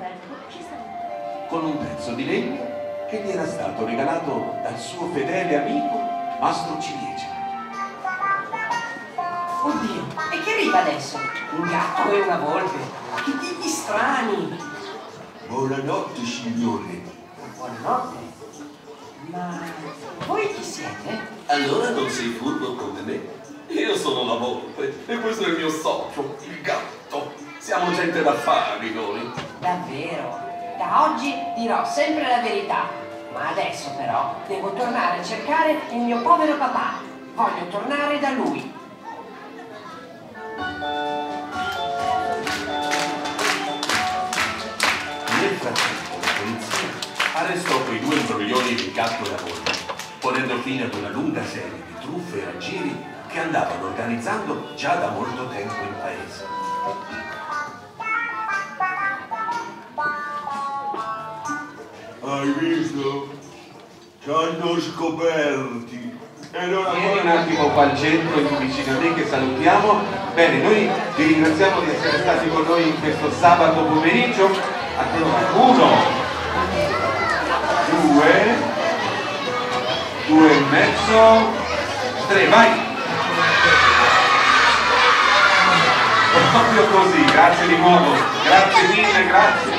con un pezzo di legno che gli era stato regalato dal suo fedele amico Mastro Ciliegia. Oddio, e che arriva adesso? Un gatto e una volpe? Che tipi strani! Buonanotte, signore. Buonanotte. Ma voi chi siete? Allora non sei furbo come me? Io sono la volpe e questo è il mio socio, il gatto. Siamo gente d'affari noi. Davvero? Da oggi dirò sempre la verità. Ma adesso però devo tornare a cercare il mio povero papà. Voglio tornare da lui. Nel frattempo la polizia arrestò quei due imbroglioni di gatto e la volpe, ponendo fine ad una lunga serie di truffe e raggiri che andavano organizzando già da molto tempo in paese. Hai visto? Ci hanno scoperti. E allora Vieni un attimo qua al centro, vicino a te, che salutiamo. Bene, noi vi ringraziamo di essere stati con noi in questo sabato pomeriggio. Uno, due e mezzo, tre, vai! Proprio così, grazie di nuovo, grazie mille, grazie.